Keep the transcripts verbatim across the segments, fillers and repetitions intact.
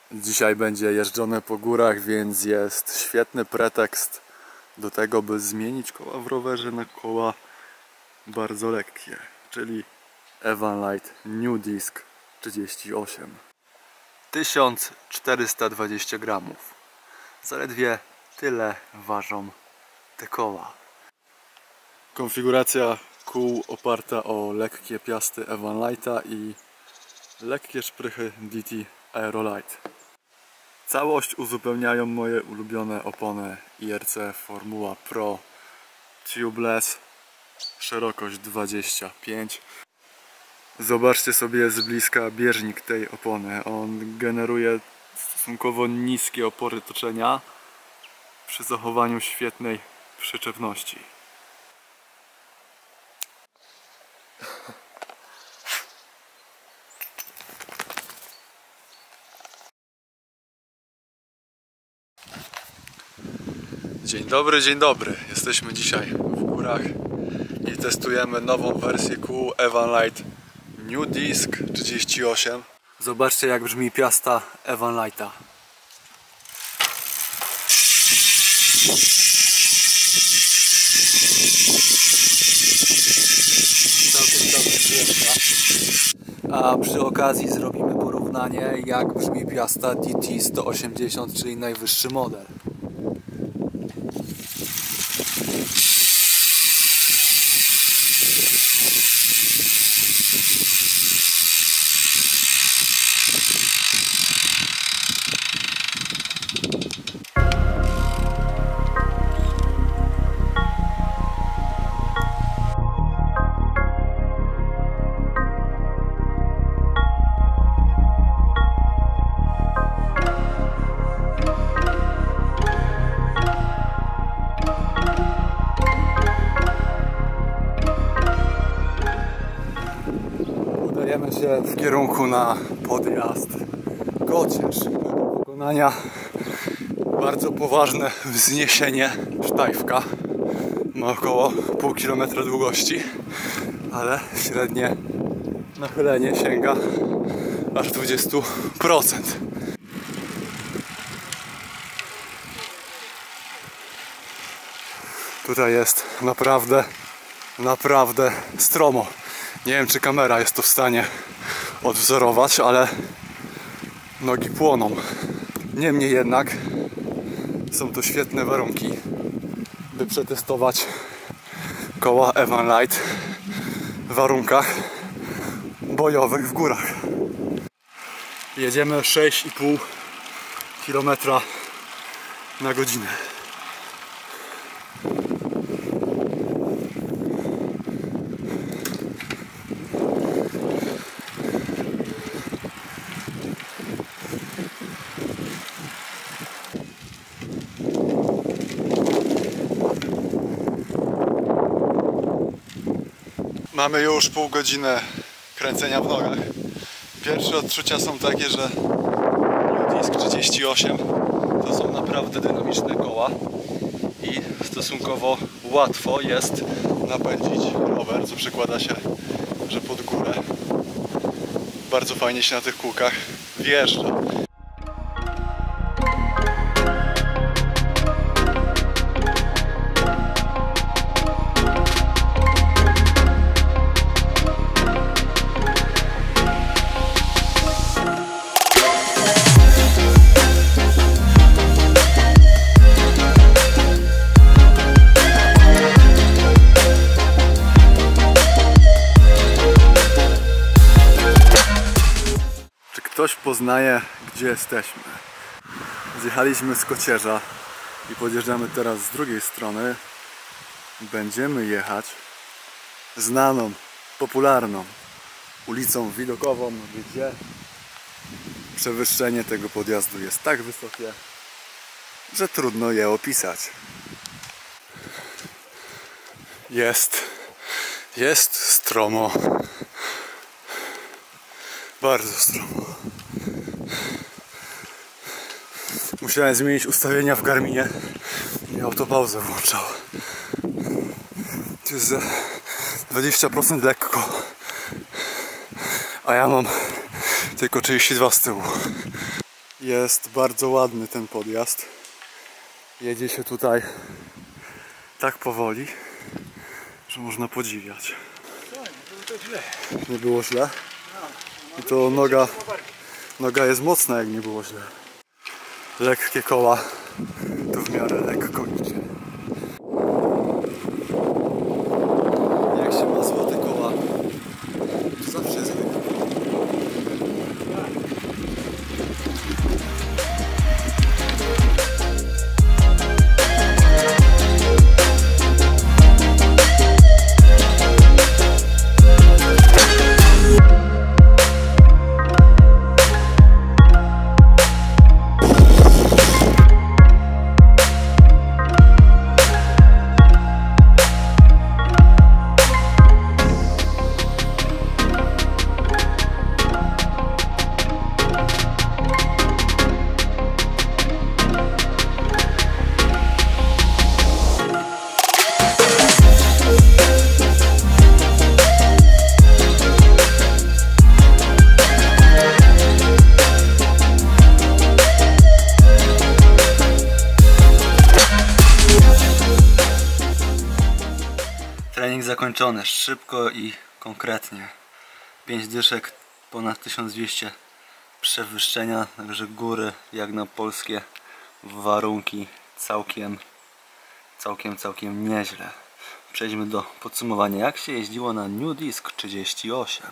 Dzisiaj będzie jeżdżone po górach, więc jest świetny pretekst do tego, by zmienić koła w rowerze na koła bardzo lekkie, czyli Evan Light New Disc trzydzieści osiem. tysiąc czterysta dwadzieścia gramów. Zaledwie tyle ważą te koła. Konfiguracja kół oparta o lekkie piasty Evan Lighta i lekkie szprychy D T Aerolite. Całość uzupełniają moje ulubione opony I R C Formula Pro Tubeless, szerokość dwadzieścia pięć. Zobaczcie sobie z bliska bieżnik tej opony. On generuje stosunkowo niskie opory toczenia przy zachowaniu świetnej przyczepności. Dzień dobry, dzień dobry. Jesteśmy dzisiaj w górach i testujemy nową wersję kół Evan Light New Disc trzydzieści osiem. Zobaczcie, jak brzmi piasta Evan Lighta. Całkiem, całkiem głośna. A przy okazji zrobimy porównanie, jak brzmi piasta D T sto osiemdziesiąt, czyli najwyższy model. Udajemy się w kierunku na podjazd Kocierz. Do wykonania bardzo poważne wzniesienie sztajfka. Ma około pół kilometra długości, ale średnie nachylenie sięga aż dwadzieścia procent. Tutaj jest naprawdę, naprawdę stromo. Nie wiem, czy kamera jest to w stanie odwzorować, ale nogi płoną. Niemniej jednak są to świetne warunki, by przetestować koła Evan Light w warunkach bojowych w górach. Jedziemy sześć i pół kilometra na godzinę. Mamy już pół godziny kręcenia w nogach. Pierwsze odczucia są takie, że New Disc trzydzieści osiem to są naprawdę dynamiczne koła i stosunkowo łatwo jest napędzić rower, co przekłada się, że pod górę bardzo fajnie się na tych kółkach wjeżdża. Ktoś poznaje, gdzie jesteśmy. Zjechaliśmy z Kocierza i podjeżdżamy teraz z drugiej strony. Będziemy jechać znaną, popularną ulicą widokową, gdzie przewyższenie tego podjazdu jest tak wysokie, że trudno je opisać. Jest, jest stromo. Bardzo stromo. Musiałem zmienić ustawienia w Garminie i autopauzę włączał. To jest za dwadzieścia procent lekko, a ja mam tylko trzydzieści dwa z tyłu. Jest bardzo ładny ten podjazd. Jedzie się tutaj tak powoli, że można podziwiać. Nie było źle. I to noga, noga jest mocna, jak nie było źle. Lekkie koła, to w miarę lekko idzie. Jak się ma złote koła, to zawsze jest lekko. Trening zakończony, szybko i konkretnie. pięć dyszek, ponad tysiąc dwieście przewyższenia, także góry jak na polskie warunki całkiem, całkiem, całkiem nieźle. Przejdźmy do podsumowania, jak się jeździło na New Disc trzydzieści osiem.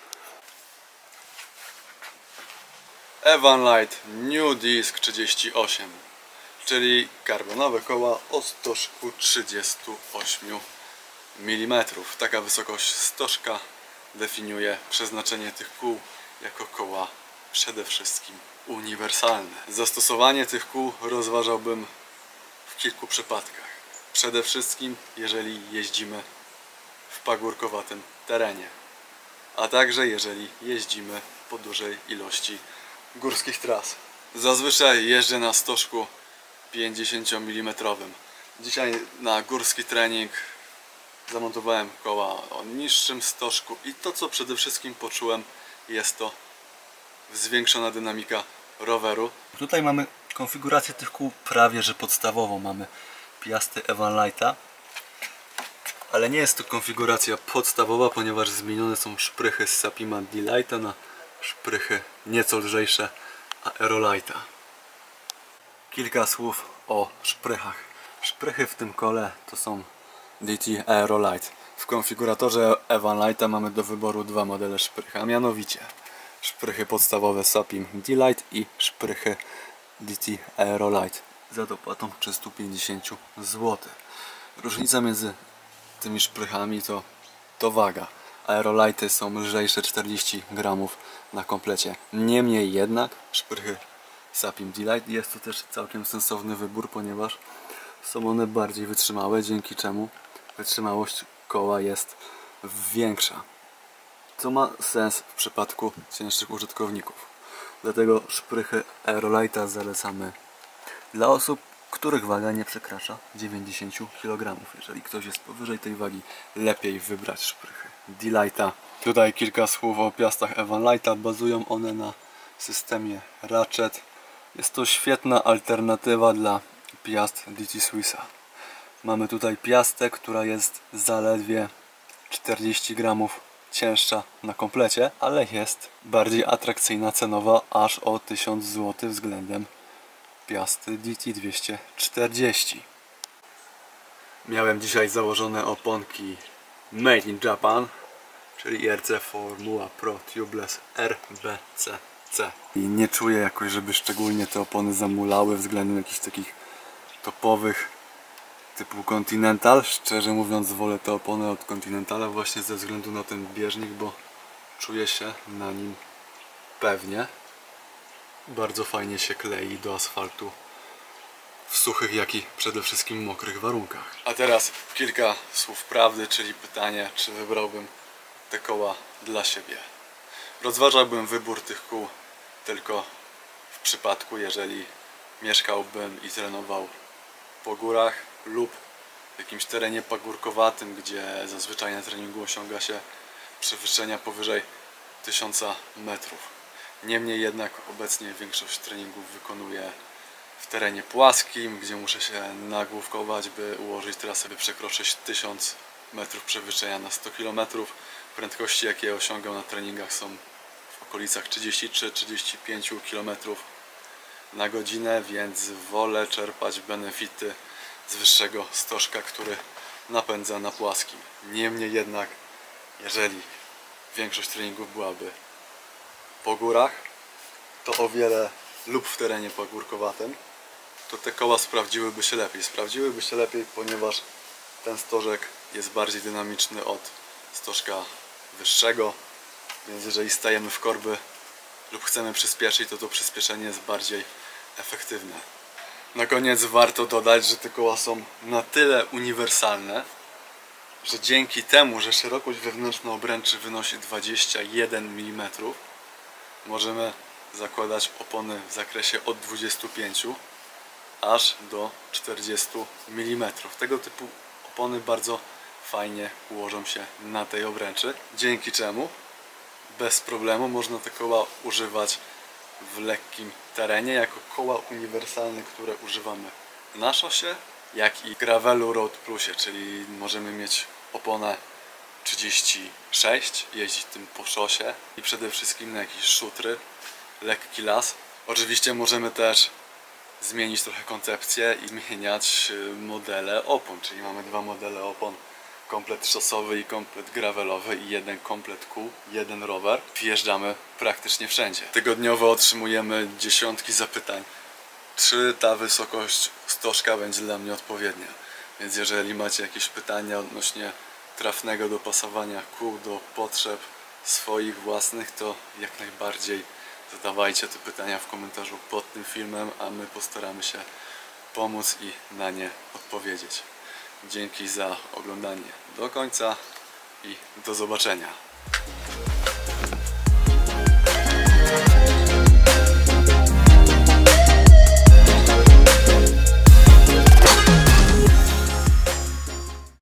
Evan Light New Disc trzydzieści osiem, czyli karbonowe koła o stożku trzydzieści osiem milimetrów. Taka wysokość stożka definiuje przeznaczenie tych kół jako koła przede wszystkim uniwersalne. Zastosowanie tych kół rozważałbym w kilku przypadkach. Przede wszystkim jeżeli jeździmy w pagórkowatym terenie, a także jeżeli jeździmy po dużej ilości górskich tras. Zazwyczaj jeżdżę na stożku pięćdziesięciomilimetrowym. Dzisiaj na górski trening zamontowałem koła o niższym stożku i to, co przede wszystkim poczułem, jest to zwiększona dynamika roweru. Tutaj mamy konfigurację tych kół prawie że podstawową. Mamy Piasty Evan Lighta, ale nie jest to konfiguracja podstawowa, ponieważ zmienione są szprychy z Sapima D-Lighta na szprychy nieco lżejsze Aerolighta. Kilka słów o szprychach. Szprychy w tym kole to są D T Aerolight. W konfiguratorze Evan Lighta mamy do wyboru dwa modele szprych, a mianowicie szprychy podstawowe Sapim D-Light i szprychy D T Aerolight za dopłatą trzysta pięćdziesiąt złotych. Różnica między tymi szprychami to, to waga. Aerolighty są lżejsze czterdzieści gramów na komplecie. Niemniej jednak szprychy Sapim D-Light jest to też całkiem sensowny wybór, ponieważ są one bardziej wytrzymałe, dzięki czemu wytrzymałość koła jest większa, co ma sens w przypadku cięższych użytkowników. Dlatego szprychy Aerolighta zalecamy dla osób, których waga nie przekracza dziewięćdziesiąt kilogramów. Jeżeli ktoś jest powyżej tej wagi, lepiej wybrać szprychy D-Lighta. Tutaj kilka słów o piastach Evan Lighta. Bazują one na systemie Ratchet. Jest to świetna alternatywa dla piast D T Swissa. Mamy tutaj piastę, która jest zaledwie czterdzieści gramów cięższa na komplecie, ale jest bardziej atrakcyjna cenowo, aż o tysiąc złotych względem piasty D T dwieście czterdzieści. Miałem dzisiaj założone oponki Made in Japan, czyli I R C Formula Pro Tubeless R B C C. I nie czuję jakoś, żeby szczególnie te opony zamulały względem jakichś takich topowych typu Continental. Szczerze mówiąc, wolę te opony od Continentala właśnie ze względu na ten bieżnik, bo czuję się na nim pewnie. Bardzo fajnie się klei do asfaltu w suchych, jak i przede wszystkim mokrych warunkach. A teraz kilka słów prawdy, czyli pytanie, czy wybrałbym te koła dla siebie. Rozważałbym wybór tych kół tylko w przypadku, jeżeli mieszkałbym i trenował po górach lub w jakimś terenie pagórkowatym, gdzie zazwyczaj na treningu osiąga się przewyższenia powyżej tysiąca metrów. Niemniej jednak obecnie większość treningów wykonuję w terenie płaskim, gdzie muszę się nagłówkować, by ułożyć trasę, by przekroczyć tysiąc metrów przewyższenia na sto kilometrów. Prędkości, jakie osiągam na treningach, są w okolicach trzydzieści trzy do trzydziestu pięciu kilometrów na godzinę, więc wolę czerpać benefity z wyższego stożka, który napędza na płaskim. Niemniej jednak, jeżeli większość treningów byłaby po górach, to o wiele lub w terenie pagórkowatym, to te koła sprawdziłyby się lepiej. Sprawdziłyby się lepiej, ponieważ ten stożek jest bardziej dynamiczny od stożka wyższego, więc jeżeli stajemy w korby lub chcemy przyspieszyć, to to przyspieszenie jest bardziej efektywne. Na koniec warto dodać, że te koła są na tyle uniwersalne, że dzięki temu, że szerokość wewnętrzna obręczy wynosi dwadzieścia jeden milimetrów, możemy zakładać opony w zakresie od dwudziestu pięciu aż do czterdziestu milimetrów. Tego typu opony bardzo fajnie ułożą się na tej obręczy, dzięki czemu bez problemu można te koła używać w lekkim terenie jako koła uniwersalne, które używamy na szosie, jak i gravelu Road Plusie, czyli możemy mieć oponę trzydzieści sześć, jeździć tym po szosie i przede wszystkim na jakieś szutry, lekki las. Oczywiście możemy też zmienić trochę koncepcję i zmieniać modele opon, czyli mamy dwa modele opon, komplet szosowy i komplet gravelowy i jeden komplet kół, jeden rower. Wjeżdżamy praktycznie wszędzie. Tygodniowo otrzymujemy dziesiątki zapytań, czy ta wysokość stożka będzie dla mnie odpowiednia. Więc jeżeli macie jakieś pytania odnośnie trafnego dopasowania kół do potrzeb swoich własnych, to jak najbardziej zadawajcie te pytania w komentarzu pod tym filmem, a my postaramy się pomóc i na nie odpowiedzieć. Dzięki za oglądanie do końca i do zobaczenia.